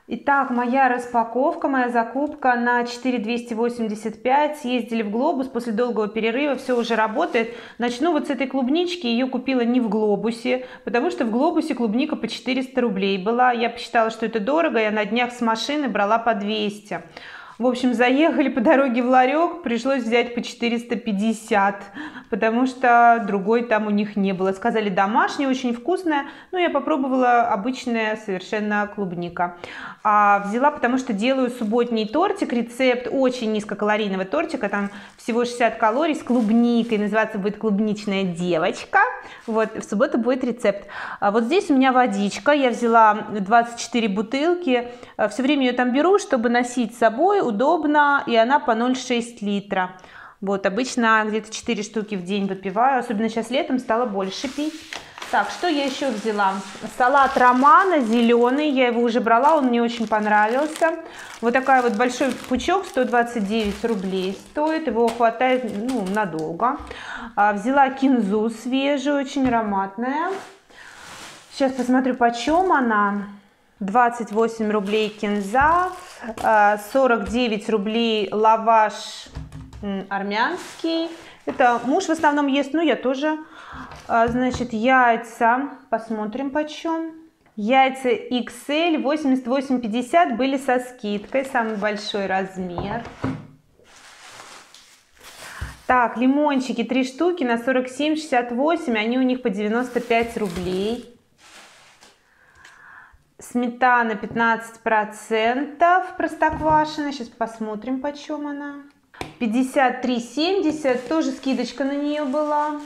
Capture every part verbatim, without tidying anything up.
Итак, моя распаковка, моя закупка на четыре двести восемьдесят пять. Съездили в Глобус после долгого перерыва, все уже работает. Начну вот с этой клубнички. Ее купила не в Глобусе, потому что в Глобусе клубника по четыреста рублей была. Я посчитала, что это дорого, я на днях с машины брала по двести. В общем, заехали по дороге в ларек, пришлось взять по четыреста пятьдесят, потому что другой там у них не было. Сказали, домашняя, очень вкусная, но я попробовала обычная совершенно клубника. А взяла, потому что делаю субботний тортик, рецепт очень низкокалорийного тортика, там всего шестьдесят калорий с клубникой, называется будет клубничная девочка. Вот, в субботу будет рецепт. А вот здесь у меня водичка, я взяла двадцать четыре бутылки, все время ее там беру, чтобы носить с собой, удобно, и она по ноль целых шесть десятых литра. Вот, обычно где-то четыре штуки в день выпиваю, особенно сейчас летом стало больше пить. Так, что я еще взяла? Салат романа зеленый, я его уже брала, он мне очень понравился. Вот такая вот большой пучок, сто двадцать девять рублей стоит, его хватает, ну, надолго. А, взяла кинзу свежую, очень ароматная. Сейчас посмотрю, почем она. двадцать восемь рублей кинза, сорок девять рублей лаваш армянский. Это муж в основном ест, ну я тоже. Значит, яйца, посмотрим почем. Яйца икс эль восемьдесят восемь пятьдесят были со скидкой, самый большой размер. Так, лимончики три штуки на сорок семь шестьдесят восемь, они у них по девяносто пять рублей. Сметана пятнадцать процентов простоквашино, сейчас посмотрим почем она. пятьдесят три семьдесят, тоже скидочка на нее была.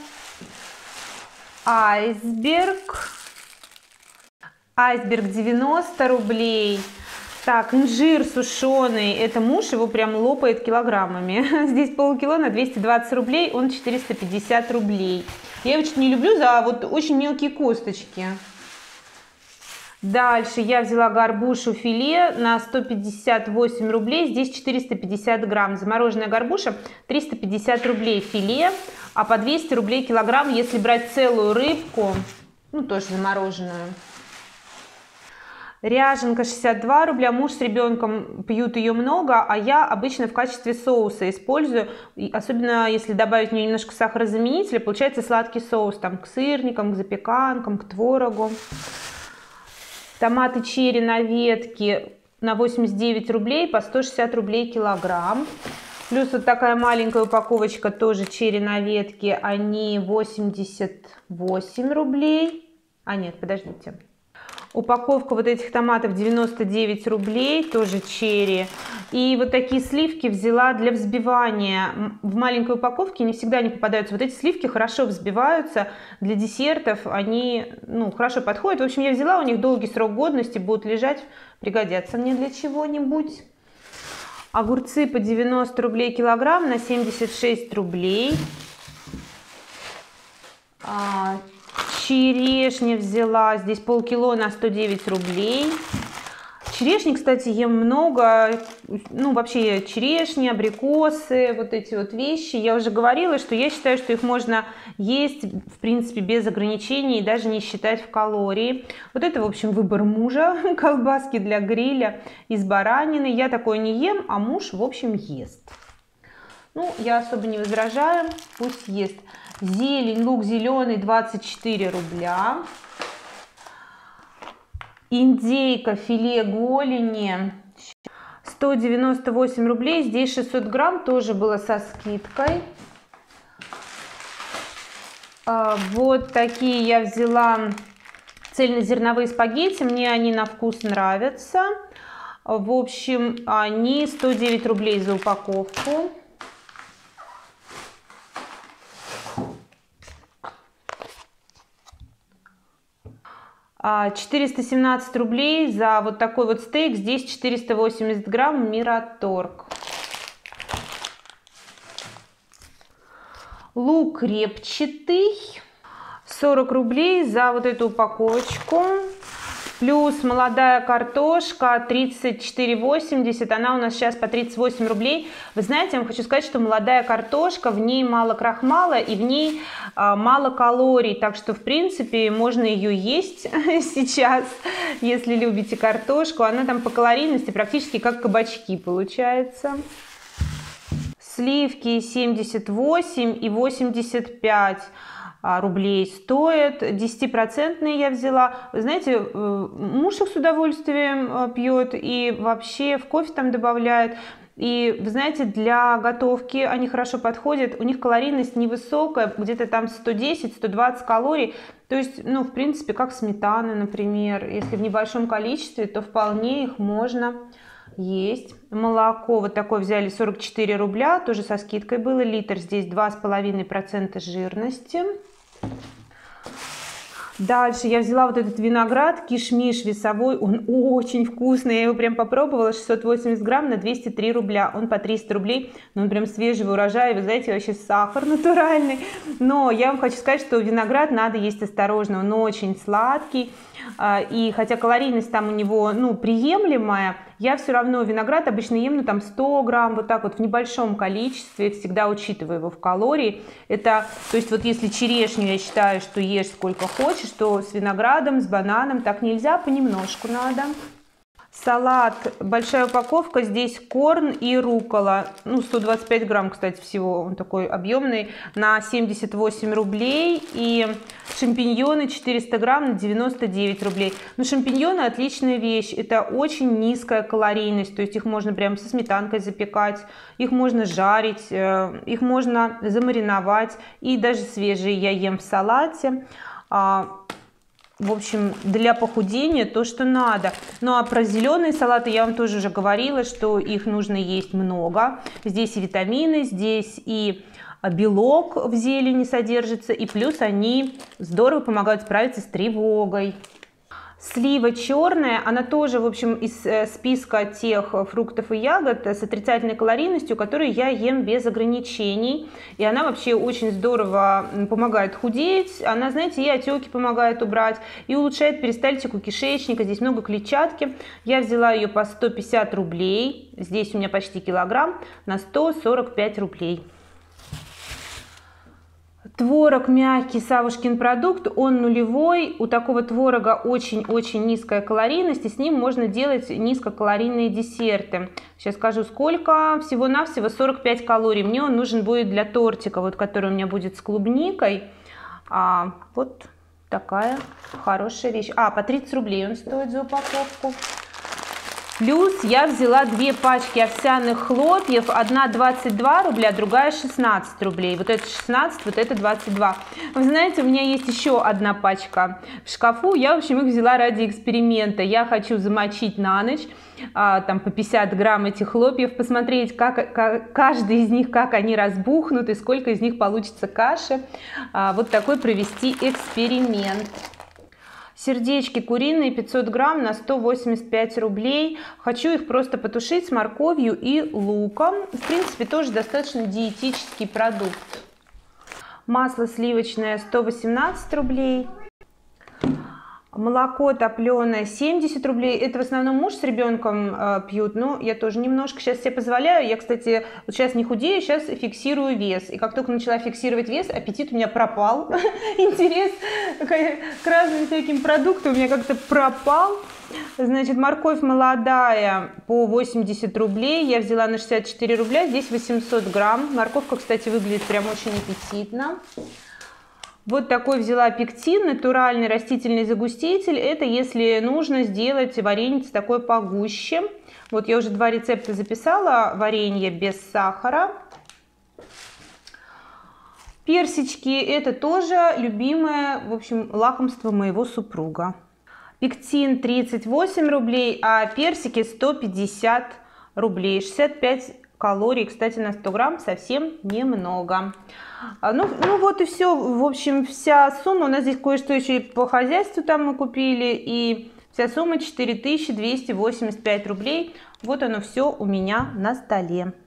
Айсберг, айсберг девяносто рублей. Так, инжир сушеный, это муж его прям лопает килограммами. Здесь полкило на двести двадцать рублей, он четыреста пятьдесят рублей. Я его чуть не люблю за вот очень мелкие косточки. Дальше я взяла горбушу филе на сто пятьдесят восемь рублей, здесь четыреста пятьдесят грамм. Замороженная горбуша триста пятьдесят рублей филе, а по двести рублей килограмм, если брать целую рыбку, ну тоже замороженную. Ряженка шестьдесят два рубля, муж с ребенком пьют ее много, а я обычно в качестве соуса использую, особенно если добавить в нее немножко сахарозаменителя, получается сладкий соус, там к сырникам, к запеканкам, к творогу. Томаты черри на ветке на восемьдесят девять рублей, по сто шестьдесят рублей килограмм. Плюс вот такая маленькая упаковочка тоже черри на ветке, они восемьдесят восемь рублей. А нет, подождите. Упаковка вот этих томатов девяносто девять рублей, тоже черри. И вот такие сливки взяла для взбивания. В маленькой упаковке не всегда не попадаются. Вот эти сливки хорошо взбиваются для десертов, они, ну, хорошо подходят. В общем, я взяла, у них долгий срок годности, будут лежать, пригодятся мне для чего-нибудь. Огурцы по девяносто рублей килограмм на семьдесят шесть рублей. Черешня взяла, здесь полкило на сто девять рублей. Черешни, кстати, ем много, ну вообще черешни, абрикосы, вот эти вот вещи. Я уже говорила, что я считаю, что их можно есть, в принципе, без ограничений и даже не считать в калории. Вот это, в общем, выбор мужа, колбаски для гриля из баранины. Я такое не ем, а муж, в общем, ест. Ну, я особо не возражаю, пусть ест. Зелень, лук зеленый двадцать четыре рубля. Индейка, филе голени сто девяносто восемь рублей, здесь шестьсот грамм, тоже было со скидкой. Вот такие я взяла цельнозерновые спагетти, мне они на вкус нравятся. В общем, они сто девять рублей за упаковку. четыреста семнадцать рублей за вот такой вот стейк, здесь четыреста восемьдесят грамм, Мираторг. Лук репчатый, сорок рублей за вот эту упаковочку. Плюс молодая картошка тридцать четыре восемьдесят, она у нас сейчас по тридцать восемь рублей. Вы знаете, я вам хочу сказать, что молодая картошка, в ней мало крахмала и в ней а, мало калорий, так что в принципе можно ее есть сейчас, если любите картошку. Она там по калорийности практически как кабачки получается. Сливки семьдесят восемь и восемьдесят пять рублей стоят, десятипроцентные я взяла. Вы знаете, муж их с удовольствием пьет и вообще в кофе там добавляет. И вы знаете, для готовки они хорошо подходят, у них калорийность невысокая, где-то там сто десять — сто двадцать калорий. То есть, ну, в принципе, как сметана, например, если в небольшом количестве, то вполне их можно есть. Молоко вот такое взяли, сорок четыре рубля, тоже со скидкой было, литр, здесь два с половиной процента жирности. Дальше я взяла вот этот виноград кишмиш весовой, он очень вкусный, я его прям попробовала, шестьсот восемьдесят грамм на двести три рубля, он по триста рублей, но он прям свежего урожая, вы знаете, вообще сахар натуральный. Но я вам хочу сказать, что виноград надо есть осторожно, он очень сладкий, и хотя калорийность там у него, ну, приемлемая, я все равно виноград обычно ем, ну, там сто грамм, вот так вот в небольшом количестве, всегда учитываю его в калории. Это, то есть вот если черешню, я считаю, что ешь сколько хочешь, то с виноградом, с бананом так нельзя, понемножку надо. Салат, большая упаковка, здесь корн и руккола, ну, сто двадцать пять грамм, кстати, всего, он такой объемный, на семьдесят восемь рублей, и шампиньоны четыреста грамм на девяносто девять рублей. Но шампиньоны отличная вещь, это очень низкая калорийность, то есть их можно прям со сметанкой запекать, их можно жарить, их можно замариновать, и даже свежие я ем в салате. В общем, для похудения то, что надо. Ну а про зеленые салаты я вам тоже уже говорила, что их нужно есть много. Здесь и витамины, здесь и белок в зелени содержится, и плюс они здорово помогают справиться с тревогой. Слива черная, она тоже, в общем, из списка тех фруктов и ягод с отрицательной калорийностью, которые я ем без ограничений. И она вообще очень здорово помогает худеть. Она, знаете, и отеки помогает убрать, и улучшает перистальтику кишечника. Здесь много клетчатки. Я взяла ее по сто пятьдесят рублей. Здесь у меня почти килограмм на сто сорок пять рублей. Творог мягкий, Савушкин продукт, он нулевой. У такого творога очень-очень низкая калорийность, и с ним можно делать низкокалорийные десерты. Сейчас скажу сколько. Всего-навсего сорок пять калорий. Мне он нужен будет для тортика, вот, который у меня будет с клубникой. А, вот такая хорошая вещь. А, по тридцать рублей он стоит за упаковку. Плюс я взяла две пачки овсяных хлопьев, одна двадцать два рубля, другая шестнадцать рублей. Вот это шестнадцать, вот это двадцать два. Вы знаете, у меня есть еще одна пачка в шкафу. Я, в общем, их взяла ради эксперимента. Я хочу замочить на ночь, а, там по пятьдесят грамм этих хлопьев, посмотреть, как, как каждый из них, как они разбухнут и сколько из них получится каши. А, вот такой провести эксперимент. Сердечки куриные пятьсот грамм на сто восемьдесят пять рублей. Хочу их просто потушить с морковью и луком. В принципе, тоже достаточно диетический продукт. Масло сливочное сто восемнадцать рублей. Молоко топленое семьдесят рублей. Это в основном муж с ребенком э, пьют, но я тоже немножко сейчас себе позволяю. Я, кстати, вот сейчас не худею, сейчас фиксирую вес. И как только начала фиксировать вес, аппетит у меня пропал. Интерес к разным всяким продуктам у меня как-то пропал. Значит, морковь молодая по восемьдесят рублей. Я взяла на шестьдесят четыре рубля. Здесь восемьсот грамм. Морковка, кстати, выглядит прям очень аппетитно. Вот такой взяла пектин, натуральный растительный загуститель. Это если нужно сделать варенье такое погуще. Вот я уже два рецепта записала. Варенье без сахара. Персички – это тоже любимое, в общем, лакомство моего супруга. Пектин тридцать восемь рублей, а персики сто пятьдесят рублей. шестьдесят пять калорий, кстати, на сто грамм совсем немного. Ну, ну вот и все, в общем, вся сумма, у нас здесь кое-что еще и по хозяйству там мы купили, и вся сумма четыре тысячи двести восемьдесят пять рублей. Вот оно все у меня на столе.